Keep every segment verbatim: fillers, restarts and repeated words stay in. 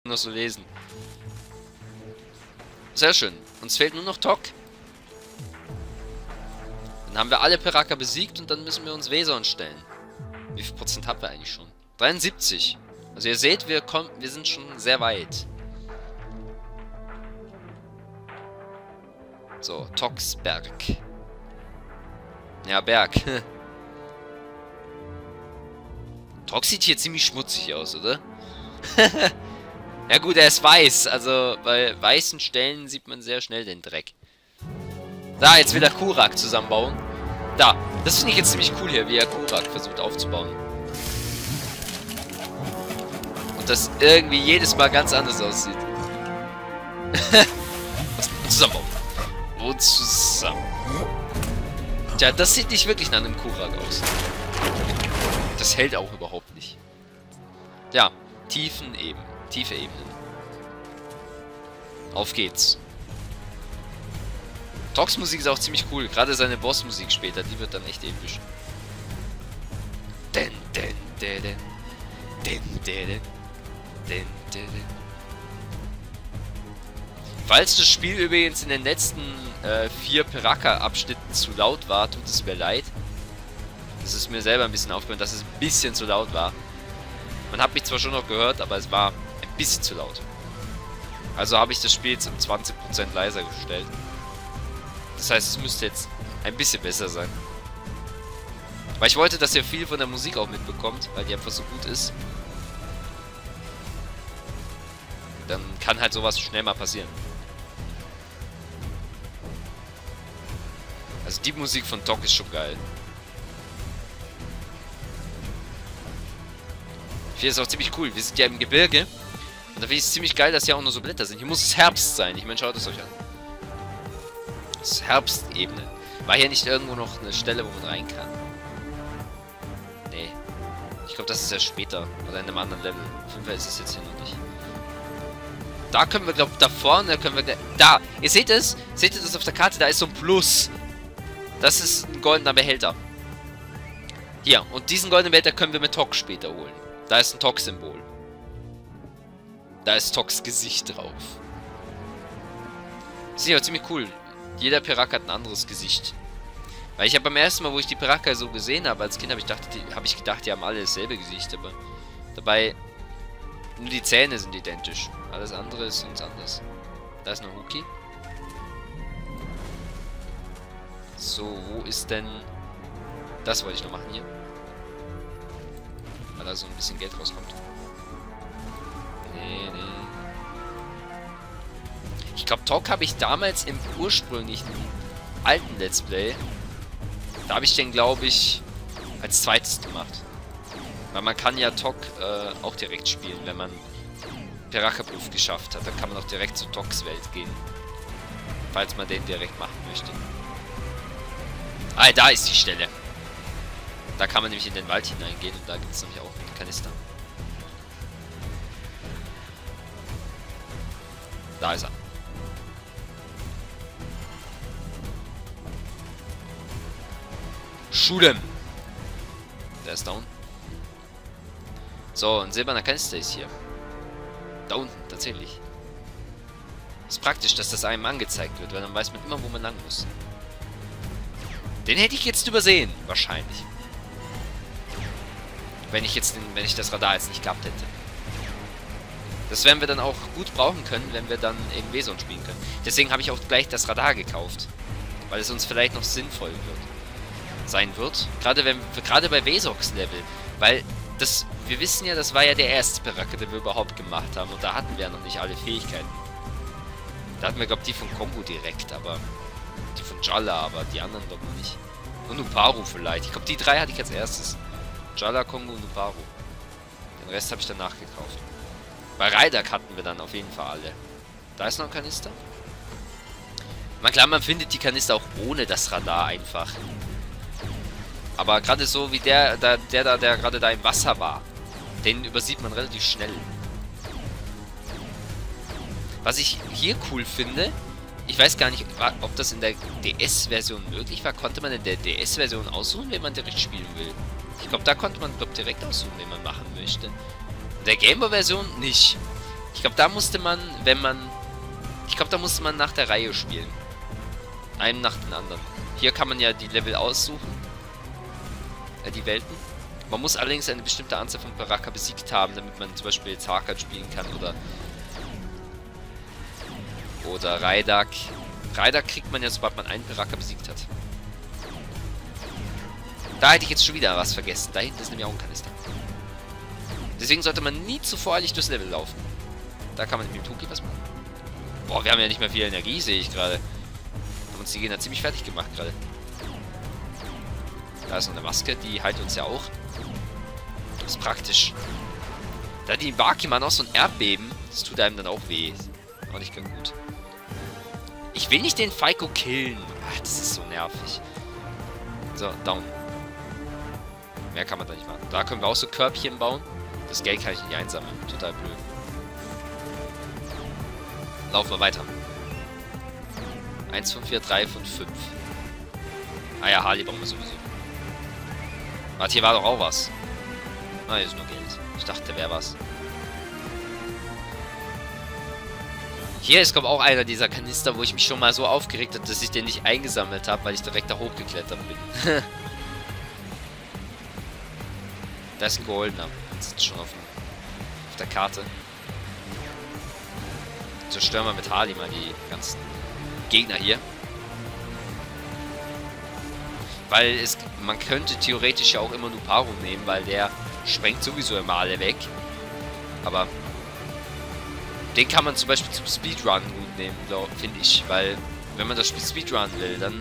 noch so lesen. Sehr schön. Uns fehlt nur noch Tok. Dann haben wir alle Piraka besiegt und dann müssen wir uns Weson stellen. Wie viel Prozent haben wir eigentlich schon? dreiundsiebzig. Also ihr seht, wir kommen, wir sind schon sehr weit. So, Toksberg. Ja, Berg. Tok sieht hier ziemlich schmutzig aus, oder? Ja gut, er ist weiß. Also bei weißen Stellen sieht man sehr schnell den Dreck. Da, jetzt will er Kurak zusammenbauen. Da, das finde ich jetzt ziemlich cool hier, wie er Kurak versucht aufzubauen. Und das irgendwie jedes Mal ganz anders aussieht. Und zusammenbauen. Und zusammen. Tja, das sieht nicht wirklich nach einem Kurak aus. Das hält auch überhaupt nicht. Ja, tiefen eben. Tiefe Ebenen. Auf geht's. Toks Musik ist auch ziemlich cool. Gerade seine Bossmusik später, die wird dann echt episch. Den, den, den, den, den, den, den, den. Falls das Spiel übrigens in den letzten äh, vier Piraka-Abschnitten zu laut war, tut es mir leid. Das ist mir selber ein bisschen aufgefallen, dass es ein bisschen zu laut war. Man hat mich zwar schon noch gehört, aber es war ein bisschen zu laut. Also habe ich das Spiel jetzt um zwanzig Prozent leiser gestellt. Das heißt, es müsste jetzt ein bisschen besser sein. Weil ich wollte, dass ihr viel von der Musik auch mitbekommt, weil die einfach so gut ist. Dann kann halt sowas schnell mal passieren. Also die Musik von Tok ist schon geil. Ich finde es auch ziemlich cool. Wir sind ja im Gebirge. Und da finde ich es ziemlich geil, dass hier auch nur so Blätter sind. Hier muss es Herbst sein. Ich meine, schaut es euch an. Das ist Herbstebene. War hier nicht irgendwo noch eine Stelle, wo man rein kann? Nee. Ich glaube, das ist ja später. Oder in einem anderen Level. Auf jeden Fall ist es jetzt hier noch nicht. Da können wir, glaube ich, da vorne können wir... Da! Ihr seht es? Seht ihr das auf der Karte? Da ist so ein Plus. Das ist ein goldener Behälter. Hier. Und diesen goldenen Behälter können wir mit Tok später holen. Da ist ein Tok-Symbol. Da ist Toks Gesicht drauf. Das ist ja ziemlich cool. Jeder Piraka hat ein anderes Gesicht. Weil ich habe beim ersten Mal, wo ich die Piraka so gesehen habe, als Kind, habe ich, hab ich gedacht, die haben alle dasselbe Gesicht. Aber dabei, nur die Zähne sind identisch. Alles andere ist uns anders. Da ist noch Huki. So, wo ist denn... Das wollte ich noch machen hier. Weil da so ein bisschen Geld rauskommt. Nee, nee. Ich glaube, Tok habe ich damals im ursprünglichen alten Let's Play. Da habe ich den, glaube ich, als zweites gemacht. Weil man kann ja Tok äh, auch direkt spielen, wenn man Piraka-Proof geschafft hat. Dann kann man auch direkt zu Toks Welt gehen. Falls man den direkt machen möchte. Ah, da ist die Stelle. Da kann man nämlich in den Wald hineingehen und da gibt es nämlich auch einen Kanister. Da ist er. Schulem. Der ist down. So, ein silberner Kanister ist hier. Da unten, tatsächlich. Ist praktisch, dass das einem angezeigt wird, weil dann weiß man immer, wo man lang muss. Den hätte ich jetzt übersehen, wahrscheinlich. Wenn ich jetzt den, wenn ich das Radar jetzt nicht gehabt hätte. Das werden wir dann auch gut brauchen können, wenn wir dann in Weson spielen können. Deswegen habe ich auch gleich das Radar gekauft. Weil es uns vielleicht noch sinnvoll wird. Sein wird. Gerade wenn gerade bei Wesox Level. Weil das, wir wissen ja, das war ja der erste Piraka, den wir überhaupt gemacht haben. Und da hatten wir ja noch nicht alle Fähigkeiten. Da hatten wir, glaube ich, die von Kongo direkt, aber... Die von Jalla, aber die anderen glaube ich nicht. Und Uparu vielleicht. Ich glaube, die drei hatte ich als erstes. Jalla, Kongo und Uparu. Den Rest habe ich danach gekauft. Bei Raidak hatten wir dann auf jeden Fall alle. Da ist noch ein Kanister. Na klar, man findet die Kanister auch ohne das Radar einfach. Aber gerade so wie der, der, der da, der gerade da im Wasser war, den übersieht man relativ schnell. Was ich hier cool finde, ich weiß gar nicht, ob das in der D S-Version möglich war. Konnte man in der D S-Version aussuchen, wen man direkt spielen will? Ich glaube, da konnte man glaub, direkt aussuchen, wen man machen möchte. In der Gameboy-Version nicht. Ich glaube, da musste man, wenn man... Ich glaube, da musste man nach der Reihe spielen. Einen nach den anderen. Hier kann man ja die Level aussuchen. Äh, die Welten. Man muss allerdings eine bestimmte Anzahl von Baraka besiegt haben, damit man zum Beispiel jetzt Hakan spielen kann oder... Oder Raidak. Raidak kriegt man ja, sobald man einen Baraka besiegt hat. Da hätte ich jetzt schon wieder was vergessen. Da hinten ist nämlich auch ein Kanister. Deswegen sollte man nie zu voreilig durchs Level laufen. Da kann man mit dem Tuki was machen. Boah, wir haben ja nicht mehr viel Energie, sehe ich gerade. Haben uns die Gegner ziemlich fertig gemacht gerade. Da ist noch eine Maske, die heilt uns ja auch. Das ist praktisch. Da hat die Bakiman auch so ein Erdbeben. Das tut einem dann auch weh. Auch nicht ganz gut. Ich will nicht den Falco killen. Ach, das ist so nervig. So, down. Mehr kann man da nicht machen. Da können wir auch so Körbchen bauen. Das Geld kann ich nicht einsammeln. Total blöd. Laufen wir weiter. eins von vier, drei von fünf. Ah ja, Harley brauchen wir sowieso. Warte, hier war doch auch was. Ah, hier ist nur Geld. Ich dachte, wäre was. Hier ist, glaube ich, auch einer dieser Kanister, wo ich mich schon mal so aufgeregt habe, dass ich den nicht eingesammelt habe, weil ich direkt da hochgeklettert bin. Das ist ein goldener. Das ist schon auf, auf der Karte. Zerstören wir mit Harley mal die ganzen Gegner hier. Weil es, man könnte theoretisch ja auch immer Nuparu nehmen, weil der sprengt sowieso immer alle weg. Aber den kann man zum Beispiel zum Speedrun gut nehmen, finde ich. Weil wenn man das Spiel Speedrun will, dann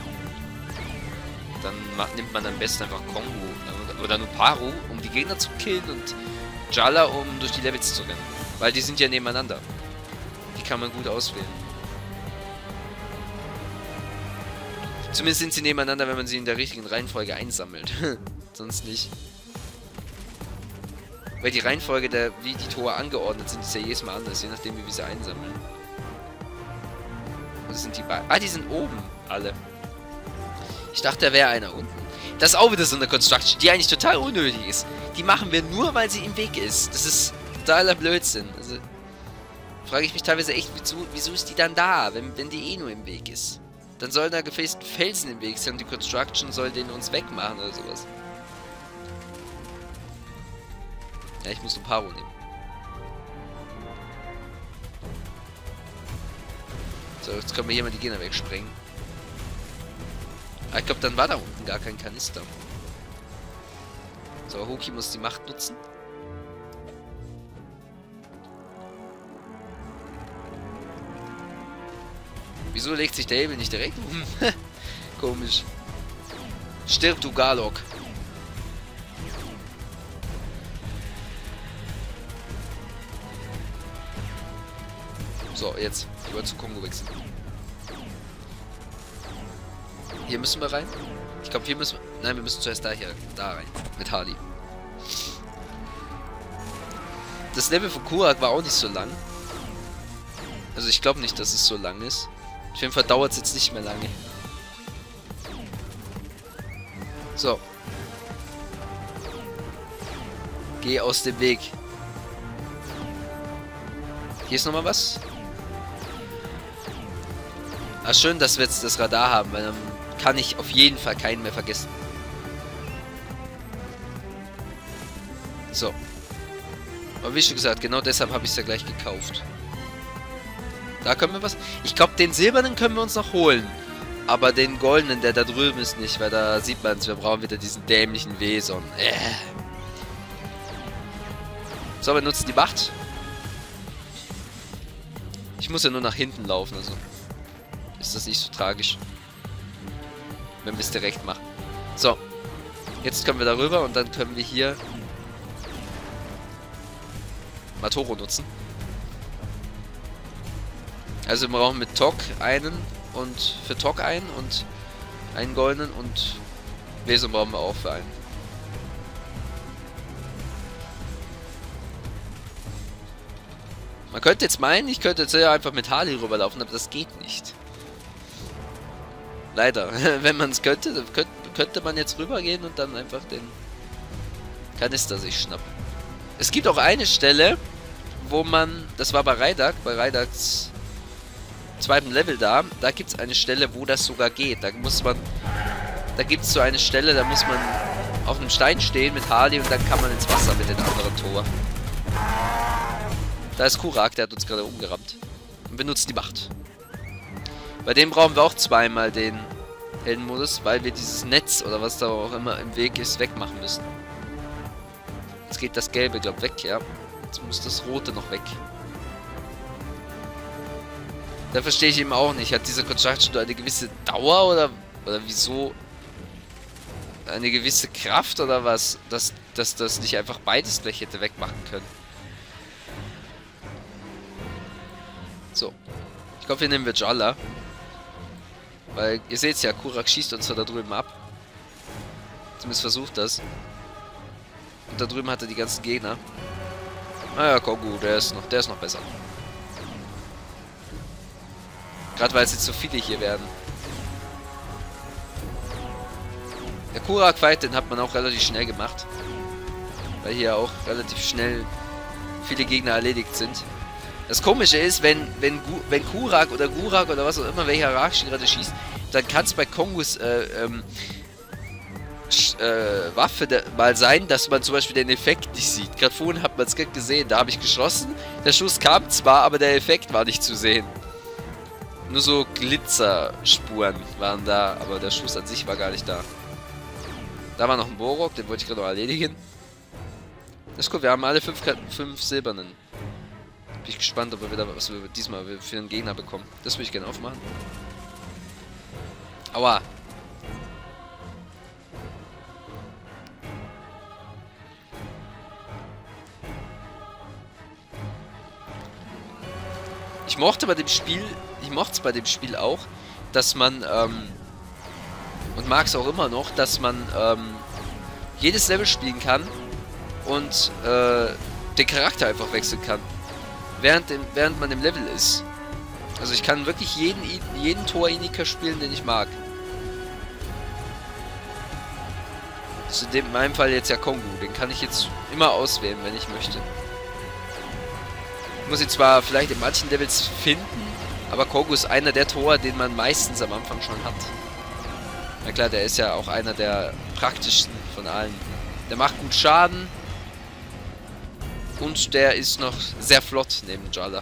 dann macht, nimmt man am besten einfach Kongo oder Nuparu, um die Gegner zu killen, und Jala, um durch die Levels zu rennen. Weil die sind ja nebeneinander. Die kann man gut auswählen. Zumindest sind sie nebeneinander, wenn man sie in der richtigen Reihenfolge einsammelt. Sonst nicht. Weil die Reihenfolge, der, wie die Tore angeordnet sind, ist ja jedes Mal anders, je nachdem, wie wir sie einsammeln. Oder sind die beiden? Ah, die sind oben, alle. Ich dachte, da wäre einer unten. Das ist auch wieder so eine Construction, die eigentlich total unnötig ist. Die machen wir nur, weil sie im Weg ist. Das ist totaler Blödsinn. Also, frage ich mich teilweise echt, wieso, wieso ist die dann da, wenn, wenn die eh nur im Weg ist? Dann sollen da gefäßte Felsen im Weg sein und die Construction soll den uns wegmachen oder sowas. Ja, ich muss ein Paro nehmen. So, jetzt können wir hier mal die Gegner wegsprengen. Ah, ich glaube, dann war da unten gar kein Kanister. So, Hoki muss die Macht nutzen. Wieso legt sich der Hebel nicht direkt um? Komisch. Stirb, du Garlock. So, jetzt. Ich wollte zu Kongo wechseln. Hier müssen wir rein. Ich glaube, hier müssen wir... Nein, wir müssen zuerst da hier, da rein. Mit Harley. Das Level von Kurak war auch nicht so lang. Also ich glaube nicht, dass es so lang ist. Auf jeden Fall dauert es jetzt nicht mehr lange. So. Geh aus dem Weg. Hier ist nochmal was. Ah, schön, dass wir jetzt das Radar haben, weil dann kann ich auf jeden Fall keinen mehr vergessen. So. Aber wie schon gesagt, genau deshalb habe ich es ja gleich gekauft. Da können wir was... Ich glaube, den silbernen können wir uns noch holen. Aber den goldenen, der da drüben ist, nicht, weil da sieht man es, wir brauchen wieder diesen dämlichen Weson. Äh. So, wir nutzen die Macht. Ich muss ja nur nach hinten laufen, also ist das nicht so tragisch, wenn wir es direkt machen. So, jetzt können wir darüber und dann können wir hier Matoro nutzen. Also wir brauchen mit Tok einen und für Tok einen und einen goldenen und Weson brauchen wir auch für einen. Man könnte jetzt meinen, ich könnte jetzt ja einfach mit Harley rüberlaufen, aber das geht nicht. Leider. Wenn man es könnte, dann könnte, könnte man jetzt rübergehen und dann einfach den Kanister sich schnappen. Es gibt auch eine Stelle, wo man, das war bei Raidak, bei Raidaks zweiten Level da, da gibt es eine Stelle, wo das sogar geht. Da muss man, da gibt es so eine Stelle, da muss man auf einem Stein stehen mit Harley und dann kann man ins Wasser mit den anderen Tor. Da ist Kurak, der hat uns gerade umgerammt. Und benutzt die Macht. Bei dem brauchen wir auch zweimal den Heldenmodus, weil wir dieses Netz oder was da auch immer im Weg ist, wegmachen müssen. Jetzt geht das Gelbe, glaube ich, weg, ja. Jetzt muss das Rote noch weg. Da verstehe ich eben auch nicht. Hat dieser Construction eine gewisse Dauer oder, oder wieso eine gewisse Kraft oder was? Dass, dass das nicht einfach beides gleich hätte wegmachen können. So. Ich glaube, wir nehmen wir Jalla. Weil, ihr seht ja, Kurak schießt uns da drüben ab. Zumindest versucht das. Und da drüben hat er die ganzen Gegner. Naja, Kongu, der ist noch, der ist noch besser. Gerade weil es jetzt so viele hier werden. Der Kurak-Fight, den hat man auch relativ schnell gemacht. Weil hier auch relativ schnell viele Gegner erledigt sind. Das Komische ist, wenn, wenn, wenn Kurak oder Gurak oder was auch immer, welcher Hierarchie gerade schießt, dann kann es bei Kongus äh, ähm, äh, Waffe mal sein, dass man zum Beispiel den Effekt nicht sieht. Gerade vorhin hat man es gerade gesehen, da habe ich geschossen. Der Schuss kam zwar, aber der Effekt war nicht zu sehen. Nur so Glitzerspuren waren da, aber der Schuss an sich war gar nicht da. Da war noch ein Borok, den wollte ich gerade noch erledigen. Das ist cool, wir haben alle fünf, fünf silbernen. Bin ich gespannt, ob wir wieder, was wir diesmal für einen Gegner bekommen. Das würde ich gerne aufmachen. Aua. Ich mochte bei dem Spiel, ich mochte es bei dem Spiel auch, dass man, ähm, und mag es auch immer noch, dass man, ähm, jedes Level spielen kann und, äh, den Charakter einfach wechseln kann. Während, dem, während man im Level ist. Also ich kann wirklich jeden, jeden Tor-Inika spielen, den ich mag. Das ist in meinem Fall jetzt ja Kongu. Den kann ich jetzt immer auswählen, wenn ich möchte. Ich muss ihn zwar vielleicht in manchen Levels finden, aber Kongu ist einer der Tor, den man meistens am Anfang schon hat. Na klar, der ist ja auch einer der praktischsten von allen. Der macht gut Schaden. Und der ist noch sehr flott neben Jalla.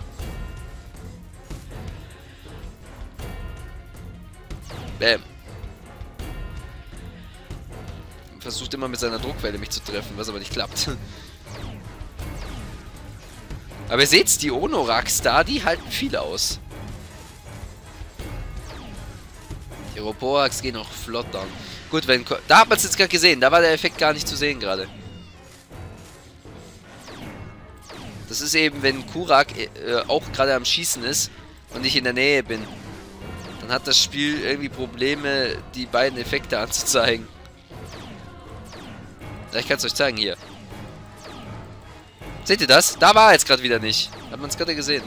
Bäm. Versucht immer mit seiner Druckwelle mich zu treffen, was aber nicht klappt. Aber ihr seht's, die Onoraks da, die halten viel aus. Die Roboraks gehen auch flott down. Gut, wenn... Da hat man es jetzt gerade gesehen, da war der Effekt gar nicht zu sehen gerade. Das ist eben, wenn Kurak äh, auch gerade am Schießen ist und ich in der Nähe bin. Dann hat das Spiel irgendwie Probleme, die beiden Effekte anzuzeigen. Ja, ich kann es euch zeigen hier. Seht ihr das? Da war er jetzt gerade wieder nicht. Hat man es gerade gesehen.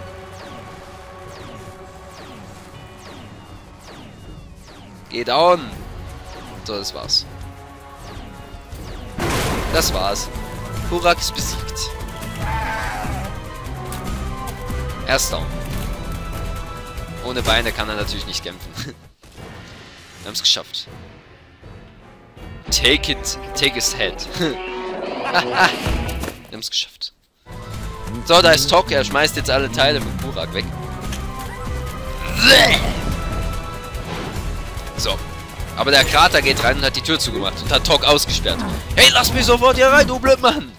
Geh down. So, das war's. Das war's. Kurak ist besiegt. Erst down. Ohne Beine kann er natürlich nicht kämpfen. Wir haben es geschafft. Take it, take his head. Wir haben es geschafft. So, da ist Tok. Er schmeißt jetzt alle Teile von Kurak weg. So. Aber der Krater geht rein und hat die Tür zugemacht und hat Tok ausgesperrt. Hey, lass mich sofort hier rein, du Blödmann!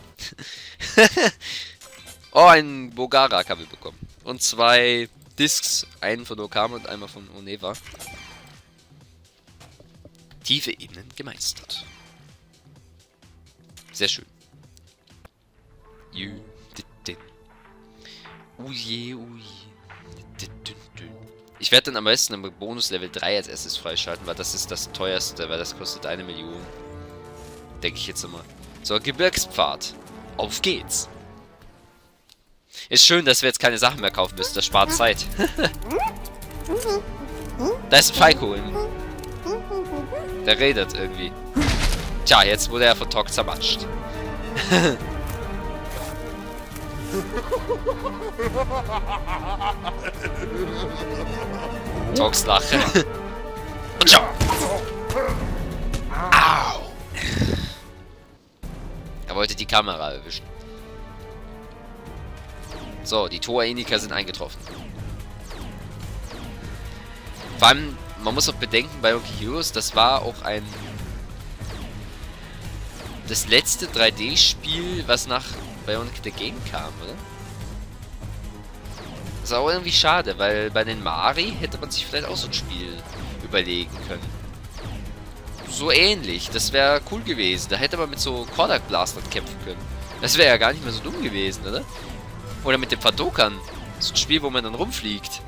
Oh, ein Bogarak haben wir bekommen. Und zwei Discs. Einen von Okama und einmal von Oneva. Tiefe Ebenen gemeistert. Sehr schön. Uje, uje. Ich werde dann am besten im Bonus Level drei als erstes freischalten, weil das ist das teuerste, weil das kostet eine Million. Denke ich jetzt immer. So, Gebirgspfad. Auf geht's. Ist schön, dass wir jetzt keine Sachen mehr kaufen müssen. Das spart Zeit. Da ist ein Falco. Der redet irgendwie. Tja, jetzt wurde er von Tok zermatscht. Tox Lache. Und schau! Au! Er wollte die Kamera erwischen. So, die Toa-Indiker sind eingetroffen. Vor allem, man muss auch bedenken, bei Bionic Heroes, das war auch ein... das letzte drei D-Spiel, was nach Bionic the Game kam, oder? Das ist auch irgendwie schade, weil bei den Mari hätte man sich vielleicht auch so ein Spiel überlegen können. So ähnlich, das wäre cool gewesen. Da hätte man mit so Kordak Blastern kämpfen können. Das wäre ja gar nicht mehr so dumm gewesen, oder? Oder mit dem Padokan. So ein Spiel, wo man dann rumfliegt.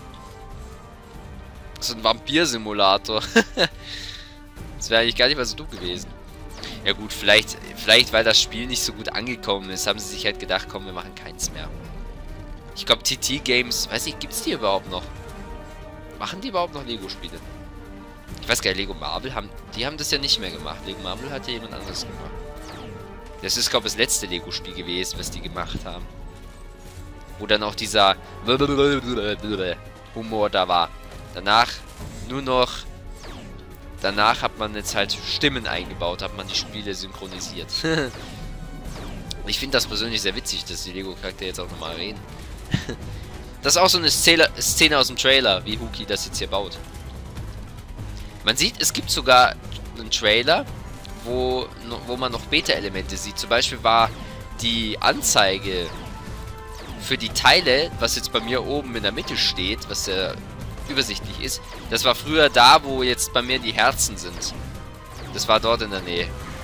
So ein Vampir-Simulator. Das wäre eigentlich gar nicht mehr so dumm gewesen. Ja gut, vielleicht, vielleicht weil das Spiel nicht so gut angekommen ist, haben sie sich halt gedacht, komm, wir machen keins mehr. Ich glaube, T T Games, weiß ich, gibt's die überhaupt noch? Machen die überhaupt noch Lego-Spiele? Ich weiß gar nicht, Lego Marvel, haben, die haben das ja nicht mehr gemacht. Lego Marvel hat ja jemand anderes gemacht. Das ist, glaube ich, das letzte Lego-Spiel gewesen, was die gemacht haben. Wo dann auch dieser Humor da war. Danach nur noch... Danach hat man jetzt halt Stimmen eingebaut, hat man die Spiele synchronisiert. Ich finde das persönlich sehr witzig, dass die Lego-Charaktere jetzt auch nochmal reden. Das ist auch so eine Szene, Szene aus dem Trailer, wie Huki das jetzt hier baut. Man sieht, es gibt sogar einen Trailer, wo, wo man noch Beta-Elemente sieht. Zum Beispiel war die Anzeige für die Teile, was jetzt bei mir oben in der Mitte steht, was ja übersichtlich ist, das war früher da, wo jetzt bei mir die Herzen sind. Das war dort in der Nähe.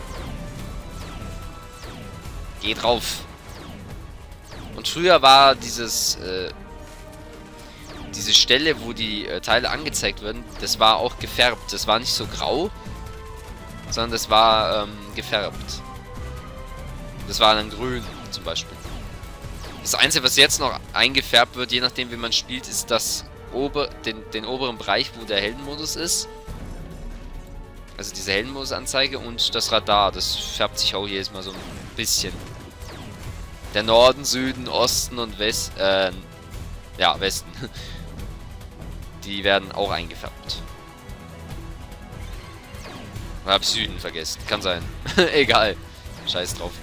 Geh drauf. Und früher war dieses, äh, diese Stelle, wo die äh, Teile angezeigt werden, das war auch gefärbt. Das war nicht so grau, sondern das war ähm, gefärbt. Das war dann grün, zum Beispiel. Das Einzige, was jetzt noch eingefärbt wird, je nachdem wie man spielt, ist das ober, den, den oberen Bereich, wo der Heldenmodus ist. Also diese Heldenmodus-Anzeige und das Radar. Das färbt sich auch jedes Mal so ein bisschen. Der Norden, Süden, Osten und West, äh, ja, Westen. Die werden auch eingefärbt. Ich hab Süden vergessen. Kann sein. Egal. Scheiß drauf.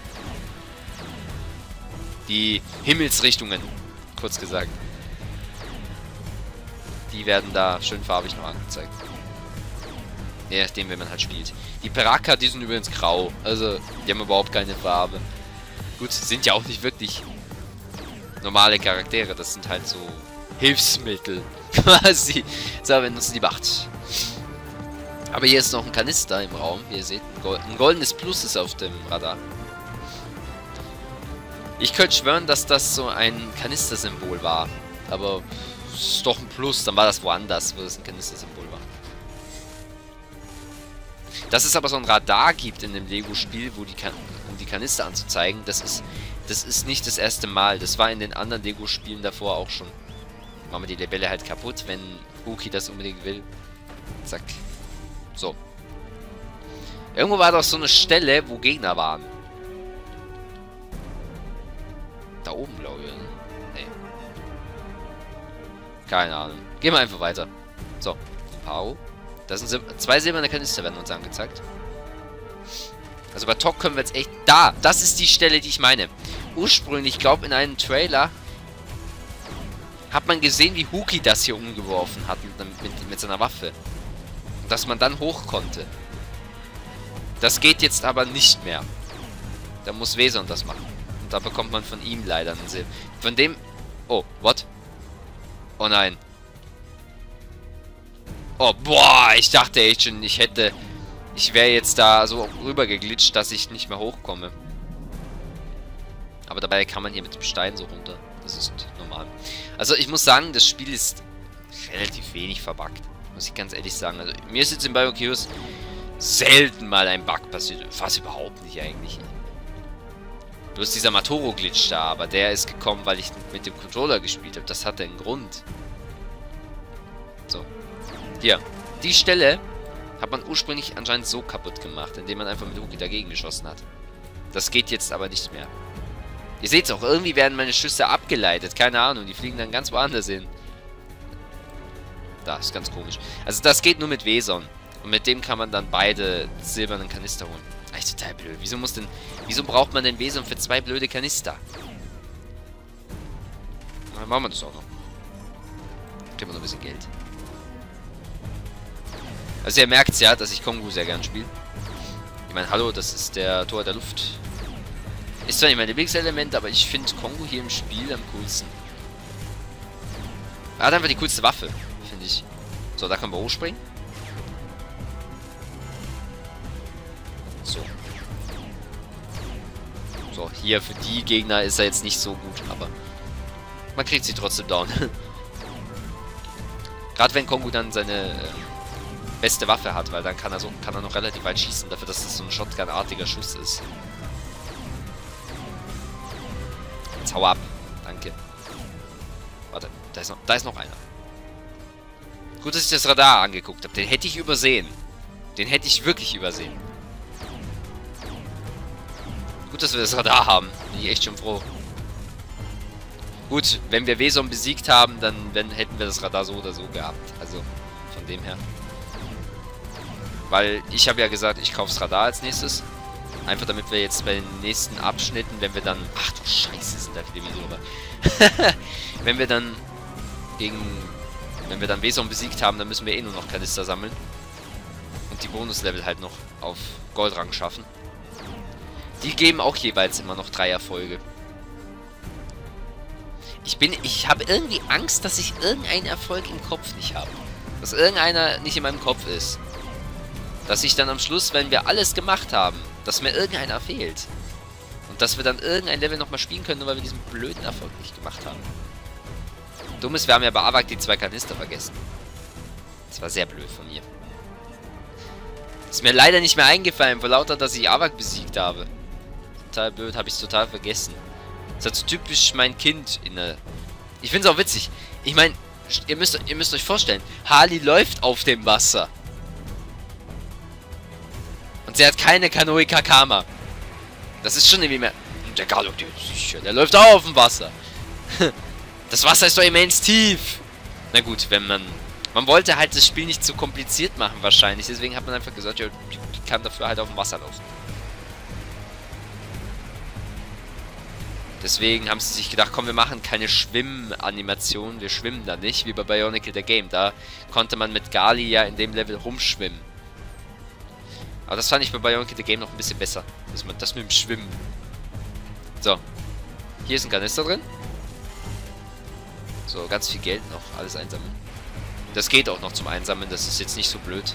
Die Himmelsrichtungen, kurz gesagt. Die werden da schön farbig noch angezeigt. Je nachdem, wenn man halt spielt. Die Peraka, die sind übrigens grau. Also, die haben überhaupt keine Farbe. Gut, sind ja auch nicht wirklich normale Charaktere. Das sind halt so Hilfsmittel. Quasi. So, wenn uns die macht. Aber hier ist noch ein Kanister im Raum. Wie ihr seht, ein, Gold ein goldenes Plus ist auf dem Radar. Ich könnte schwören, dass das so ein Kanistersymbol war. Aber es ist doch ein Plus. Dann war das woanders, wo das ein Kanistersymbol war. Dass es aber so ein Radar gibt in dem Lego-Spiel, wo die kan um die Kanister anzuzeigen, das ist, das ist nicht das erste Mal. Das war in den anderen Lego-Spielen davor auch schon. Machen wir die Labelle halt kaputt, wenn Huki das unbedingt will. Zack. So. Irgendwo war doch so eine Stelle, wo Gegner waren. Da oben, glaube ich. Nee. Keine Ahnung. Gehen wir einfach weiter. So. Pau. Da sind Sil zwei silberne Kanister, werden uns angezeigt. Also bei Tok können wir jetzt echt... Da! Das ist die Stelle, die ich meine. Ursprünglich, ich glaube, in einem Trailer hat man gesehen, wie Huki das hier umgeworfen hat mit, mit, mit seiner Waffe. Dass man dann hoch konnte. Das geht jetzt aber nicht mehr. Da muss Weson das machen. Und da bekommt man von ihm leider einen Silber. Von dem... Oh, what? Oh nein. Oh, boah, ich dachte echt schon, ich hätte... Ich wäre jetzt da so rüber geglitscht, dass ich nicht mehr hochkomme. Aber dabei kann man hier mit dem Stein so runter. Das ist normal. Also ich muss sagen, das Spiel ist relativ wenig verbuggt. Muss ich ganz ehrlich sagen. Also mir ist jetzt in Bionic Heroes selten mal ein Bug passiert. Fast überhaupt nicht eigentlich. Bloß dieser Matoro-Glitch da, aber der ist gekommen, weil ich mit dem Controller gespielt habe. Das hatte einen Grund. So. Hier. Die Stelle hat man ursprünglich anscheinend so kaputt gemacht, indem man einfach mit Huki dagegen geschossen hat. Das geht jetzt aber nicht mehr. Ihr seht es auch, irgendwie werden meine Schüsse abgeleitet. Keine Ahnung, die fliegen dann ganz woanders hin. Da, ist ganz komisch. Also das geht nur mit Weson. Und mit dem kann man dann beide silbernen Kanister holen. Echt total blöd. Wieso muss denn... Wieso braucht man denn Weson für zwei blöde Kanister? Dann machen wir das auch noch. Kriegen wir noch ein bisschen Geld. Also ihr merkt ja, dass ich Kongo sehr gern spiele. Ich meine, hallo, das ist der Tor der Luft. Ist zwar nicht mein Lieblingselement, aber ich finde Kongo hier im Spiel am coolsten. Er hat einfach die coolste Waffe, finde ich. So, da können wir hochspringen. So. So, hier für die Gegner ist er jetzt nicht so gut, aber man kriegt sie trotzdem down. Gerade wenn Kongo dann seine äh, beste Waffe hat, weil dann kann er so kann er noch relativ weit schießen, dafür, dass das so ein Shotgun-artiger Schuss ist. Jetzt hau ab. Danke. Warte, da ist noch, da ist noch einer. Gut, dass ich das Radar angeguckt habe. Den hätte ich übersehen. Den hätte ich wirklich übersehen. Gut, dass wir das Radar haben. Bin ich echt schon froh. Gut, wenn wir Weson besiegt haben, dann wenn, hätten wir das Radar so oder so gehabt. Also, von dem her. Weil ich habe ja gesagt, ich kaufe das Radar als nächstes. Einfach damit wir jetzt bei den nächsten Abschnitten, wenn wir dann... Ach du Scheiße, sind da viele Videos. Wenn wir dann gegen... Wenn wir dann Weson besiegt haben, dann müssen wir eh nur noch Kanister sammeln. Und die Bonuslevel halt noch auf Goldrang schaffen. Die geben auch jeweils immer noch drei Erfolge. Ich bin... Ich habe irgendwie Angst, dass ich irgendeinen Erfolg im Kopf nicht habe. Dass irgendeiner nicht in meinem Kopf ist. Dass ich dann am Schluss, wenn wir alles gemacht haben, dass mir irgendeiner fehlt. Und dass wir dann irgendein Level nochmal spielen können, nur weil wir diesen blöden Erfolg nicht gemacht haben. Dumm ist, wir haben ja bei Avak die zwei Kanister vergessen. Das war sehr blöd von mir. Ist mir leider nicht mehr eingefallen, vor lauter, dass ich Avak besiegt habe. Total blöd, habe ich es total vergessen. Das ist so typisch mein Kind in der... Ich finde es auch witzig. Ich meine, ihr müsst, ihr müsst euch vorstellen, Harley läuft auf dem Wasser. Und sie hat keine Kanoe Kakama. Das ist schon irgendwie mehr... Der Galok, der ist sicher. Der läuft auch auf dem Wasser. Das Wasser ist doch immens tief. Na gut, wenn man... Man wollte halt das Spiel nicht zu kompliziert machen wahrscheinlich. Deswegen hat man einfach gesagt, ja, die kann dafür halt auf dem Wasser laufen. Deswegen haben sie sich gedacht, komm, wir machen keine Schwimmanimation. Wir schwimmen da nicht, wie bei Bionicle the Game. Da konnte man mit Gali ja in dem Level rumschwimmen. Aber das fand ich bei Bionicle the Game noch ein bisschen besser. Dass man das mit dem Schwimmen. So. Hier ist ein Kanister drin. So, ganz viel Geld noch. Alles einsammeln. Das geht auch noch zum Einsammeln. Das ist jetzt nicht so blöd.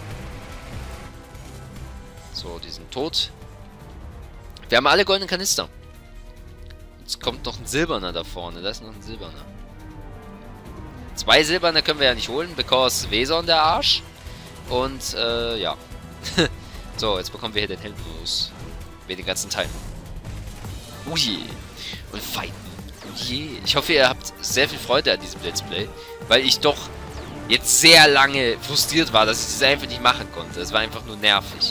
So, die sind tot. Wir haben alle goldenen Kanister. Jetzt kommt noch ein silberner da vorne. Da ist noch ein silberner. Zwei silberne können wir ja nicht holen, because Weson der Arsch. Und, äh, ja. So, jetzt bekommen wir hier den Heldenmodus. Mit den ganzen Teilen. Ui. Und fighten. Ui. Ich hoffe, ihr habt sehr viel Freude an diesem Let's Play. Weil ich doch jetzt sehr lange frustriert war, dass ich das einfach nicht machen konnte. Es war einfach nur nervig.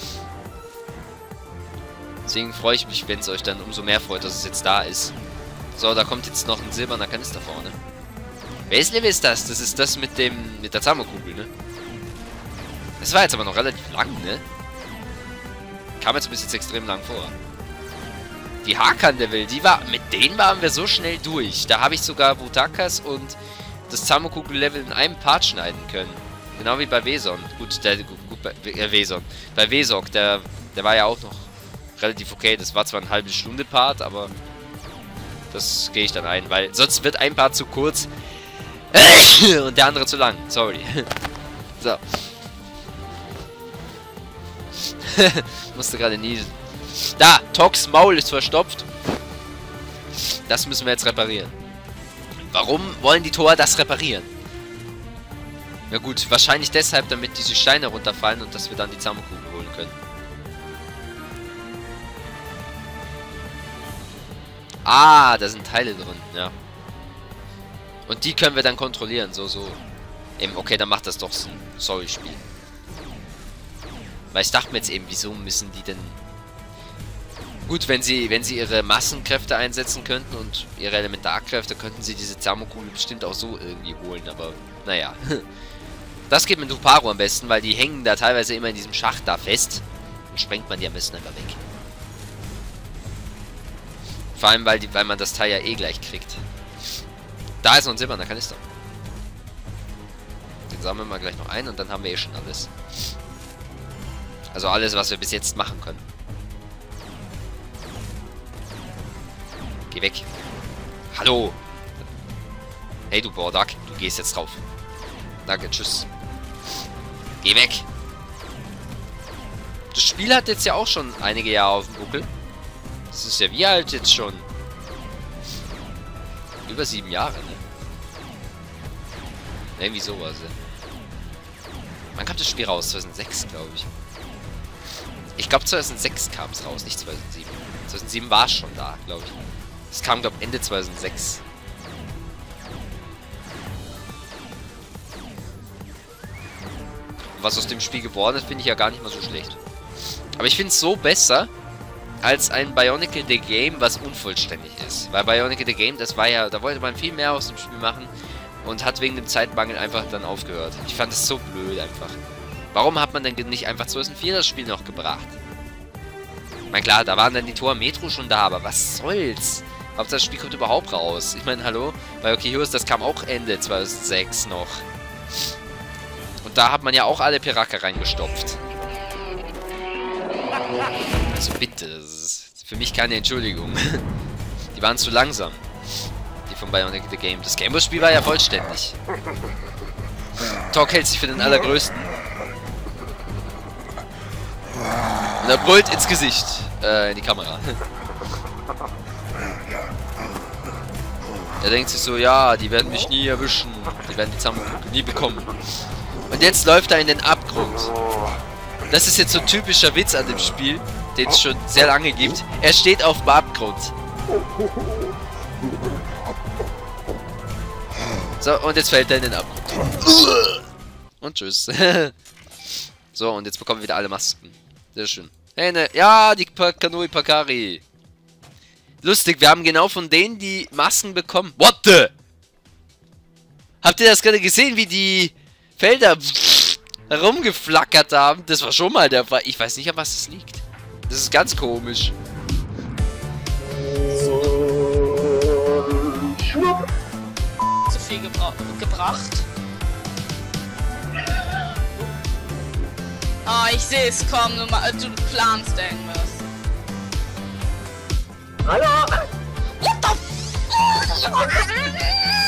Deswegen freue ich mich, wenn es euch dann umso mehr freut, dass es jetzt da ist. So, da kommt jetzt noch ein silberner Kanister vorne. Welches Level ist das? Das ist das mit dem mit der Zamokugel, ne? Das war jetzt aber noch relativ lang, ne? Kam jetzt bis jetzt extrem lang vor. Die Hakan-Level, die war... Mit denen waren wir so schnell durch. Da habe ich sogar Butakas und das Zamokugel-Level in einem Part schneiden können. Genau wie bei Weson. Gut, der... Gut, bei äh, Weson. Bei Wesok, der... Der war ja auch noch relativ okay. Das war zwar eine halbe Stunde Part, aber... Das gehe ich dann ein, weil sonst wird ein Part zu kurz und der andere zu lang. Sorry. So. Musste gerade nie... Da! Tox Maul ist verstopft. Das müssen wir jetzt reparieren. Warum wollen die Tor das reparieren? Ja gut, wahrscheinlich deshalb, damit diese Steine runterfallen und dass wir dann die Zamokugel holen können. Ah, da sind Teile drin, ja. Und die können wir dann kontrollieren, so, so. Eben, okay, dann macht das doch Sinn. Sorry, Spiel. Weil ich dachte mir jetzt eben, wieso müssen die denn... Gut, wenn sie, wenn sie ihre Massenkräfte einsetzen könnten und ihre Elementarkräfte, könnten sie diese Thermokugel bestimmt auch so irgendwie holen, aber naja. Das geht mit Tuparu am besten, weil die hängen da teilweise immer in diesem Schacht da fest. Dann sprengt man die am besten einfach weg. Vor allem, weil, die, weil man das Teil ja eh gleich kriegt. Da ist noch ein silberner Kanister. Den sammeln wir gleich noch ein und dann haben wir eh schon alles. Also alles, was wir bis jetzt machen können. Geh weg. Hallo. Hey du Bordak, du gehst jetzt drauf. Danke, tschüss. Geh weg. Das Spiel hat jetzt ja auch schon einige Jahre auf dem Buckel. Das ist ja wie alt jetzt schon? Über sieben Jahre, ne? Irgendwie sowas, ja. Wann kam das Spiel raus? zweitausendsechs, glaube ich. Ich glaube zweitausendsechs kam es raus, nicht zweitausendsieben. zweitausendsieben war es schon da, glaube ich. Es kam, glaube ich, Ende zweitausendsechs. Und was aus dem Spiel geworden ist, finde ich ja gar nicht mal so schlecht. Aber ich finde es so besser als ein Bionicle The Game, was unvollständig ist. Weil Bionicle The Game, das war ja, da wollte man viel mehr aus dem Spiel machen und hat wegen dem Zeitmangel einfach dann aufgehört. Ich fand es so blöd einfach. Warum hat man denn nicht einfach zweitausendvier das Spiel noch gebracht? Ich meine, klar, da waren dann die Tor Metro schon da, aber was soll's? Hauptsache das Spiel kommt überhaupt raus. Ich meine, hallo? Bei Okay Heroes, das kam auch Ende zweitausendsechs noch. Und da hat man ja auch alle Piraka reingestopft. Also bitte, das ist für mich keine Entschuldigung. Die waren zu langsam. Die von Bionicle The Game. Das Gameboy-Spiel war ja vollständig. Talk hält sich für den Allergrößten. Und er brüllt ins Gesicht. Äh, in die Kamera. Er denkt sich so, ja, die werden mich nie erwischen. Die werden die Thermokugel nie bekommen. Und jetzt läuft er in den Abgrund. Das ist jetzt so ein typischer Witz an dem Spiel, den es schon sehr lange gibt. Er steht auf dem Abgrund. So, und jetzt fällt er in den Abgrund. Und tschüss. So, und jetzt bekommen wir wieder alle Masken. Sehr schön. Hey, ne, ja, die Kanui Pakari. Lustig, wir haben genau von denen die Masken bekommen. What the? Habt ihr das gerade gesehen, wie die Felder herumgeflackert haben? Das war schon mal der Fall. Ich weiß nicht, an was es liegt. Das ist ganz komisch. Zu viel gebra gebracht. Ah, oh, ich sehe es, komm, du, du planst irgendwas. Hallo! What the f